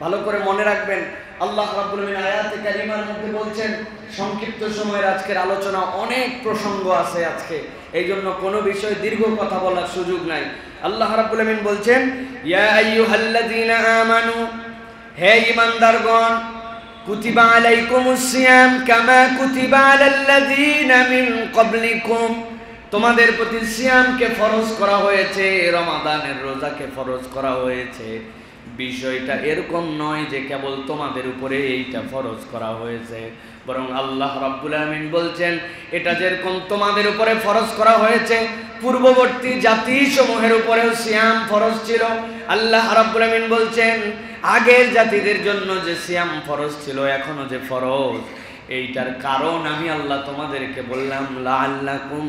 ভালো করে মনে রাখবেন, আল্লাহ রাব্বুল আলামিন আয়াতে কারিমার মধ্যে বলছেন, সংক্ষিপ্ত সময়ের আজকের আলোচনা অনেক প্রসঙ্গ আছে আজকে, এই জন্য কোনো বিষয় দীর্ঘ কথা বলার সুযোগ নাই। আল্লাহ রাব্বুল আলামিন বলছেন, ইয়া আইয়ুহাল্লাযীনা আমানু, হে ঈমানদারগণ, কুতিবা আলাইকুমুস সিয়াম কামা কুতিবা আলাল্লাযীনা মিন ক্বাবলিকুম, তোমাদের প্রতি সিয়ামকে ফরজ করা হয়েছে, রমাদানের রোজাকে ফরজ করা হয়েছে। বিষয়টা এরকম নয় যে কেবল তোমাদের উপরে এইটা ফরজ করা হয়েছে, বরং আল্লাহ রাব্বুল আলামিন বলছেন এটা যেরকম তোমাদের উপরে ফরজ করা হয়েছে, পূর্ববর্তী জাতিসমূহের উপরেও সিয়াম ফরজ ছিল। আল্লাহ রাব্বুল আলামিন বলছেন আগের জাতিদের জন্য যে সিয়াম ফরজ ছিল এখনো যে ফরজ, এইটার কারণ আমি আল্লাহ তোমাদেরকে বললাম লাআল্লাকুম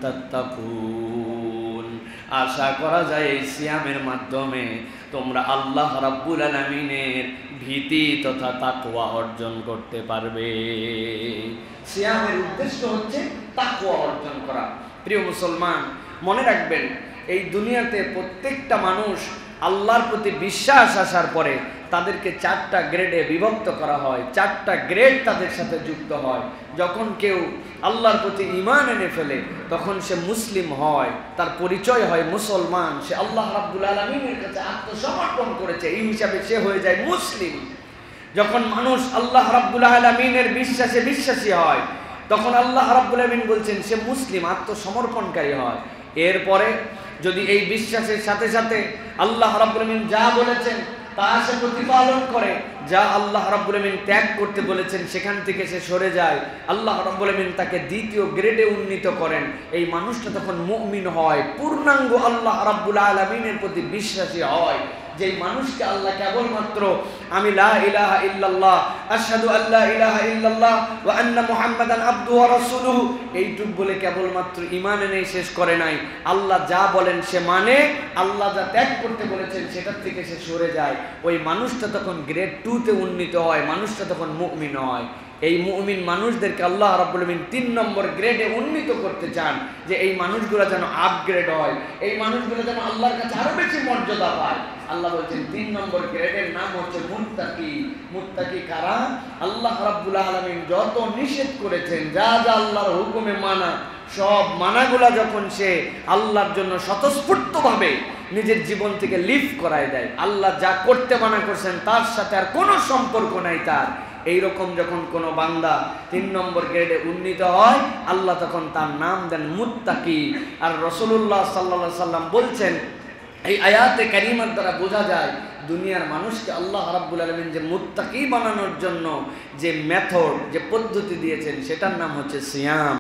তাত্তাকুন, আশা করা যায় এই সিয়ামের মাধ্যমে তোমরা আল্লাহ রাব্বুল আলামিনের ভীতি তথা তাকওয়া অর্জন করতে পারবে। সিয়ামের উদ্দেশ্য হচ্ছে তাকওয়া অর্জন করা। প্রিয় মুসলমান, মনে রাখবেন এই দুনিয়াতে প্রত্যেকটা মানুষ আল্লাহর প্রতি বিশ্বাস আসার পরে তাদেরকে 4টা গ্রেডে বিভক্ত করা হয়, 4টা গ্রেড তাদের সাথে যুক্ত হয়। যখন কেউ আল্লাহর প্রতি ঈমান এনে ফেলে তখন সে মুসলিম হয়, তার পরিচয় হয় মুসলমান, সে আল্লাহ রাব্বুল আলামিনের কাছে আত্মসমর্পণ করেছে, এই হিসাবে সে হয়ে যায় মুসলিম। যখন মানুষ আল্লাহ রাব্বুল আলামিনের বিশ্বাসে বিশ্বাসী হয় তখন আল্লাহ রাব্বুল আলামিন বলছেন সে মুসলিম, আত্মসমর্পণকারী হয়। এরপরে যদি এই বিশ্বাসের সাথে সাথে আল্লাহ রাব্বুল আলামিন যা বলেছেন তা সে প্রতিপালন করে, যা আল্লাহ রাব্বুল আলামিন ত্যাগ করতে বলেছেন সেখান থেকে সে সরে যায়, আল্লাহ রাব্বুল আলামিন তাকে দ্বিতীয় গ্রেডে উন্নীত করেন, এই মানুষটা তখন মুমিন হয়, পূর্ণাঙ্গ আল্লাহ রাব্বুল আলামিনের প্রতি বিশ্বাসী হয়। যেই মানুষকে আল্লাহ কেবলমাত্র আমি লা ইলাহা ইল্লাল্লাহ আশহাদু আল্লা ইলাহা ইল্লাল্লাহ ওয়া আন্না মুহাম্মাদান আবদুহু ওয়া রাসূলুহু এইটুক বলে কেবলমাত্র ঈমান এনে শেষ করে নাই, আল্লাহ যা বলেন সে মানে, আল্লাহ যা ত্যাগ করতে বলেছেন সেটার থেকে সে সরে যায়, ওই মানুষটা তখন গ্রেড 2-তে উন্নীত হয়, মানুষটা তখন মুমিন হয়। এই মুমিন মানুষদেরকে আল্লাহ রাব্বুল আলামিন 3 নম্বর গ্রেডে উন্নীত করতে চান, যে এই মানুষগুলো যেন আপগ্রেড হয়, এই মানুষগুলো যেন আল্লাহর কাছে আরো বেশি মর্যাদা পায়। আল্লাহ বলছেন 3 নম্বর গ্রেডের নাম হচ্ছে মুত্তাকি। মুত্তাকি কারা? আল্লাহ রাব্বুল আলামিন যত নিষেধ করেছেন, যা যা আল্লাহর হুকুমে মানা, সব মানাগুলা যখন সে আল্লাহর জন্য স্বতঃস্ফূর্তভাবে নিজের জীবন থেকে লিভ করায় দেয়, আল্লাহ যা করতে মানা করছেন তার সাথে আর কোনো সম্পর্ক নাই তার, এইরকম যখন কোনো বান্দা 3 নম্বর গ্রেডে উন্নীত হয় আল্লাহ তখন তার নাম দেন মুত্তাকি। আর রাসূলুল্লাহ সাল্লাল্লাহু আলাইহি সাল্লাম বলছেন, এই আয়াতে কারিমার দ্বারা বোঝা যায় দুনিয়ার মানুষকে আল্লাহ রাব্বুল আলামিন যে মুত্তাকি বানানোর জন্য যে মেথড, যে পদ্ধতি দিয়েছেন সেটার নাম হচ্ছে সিয়াম।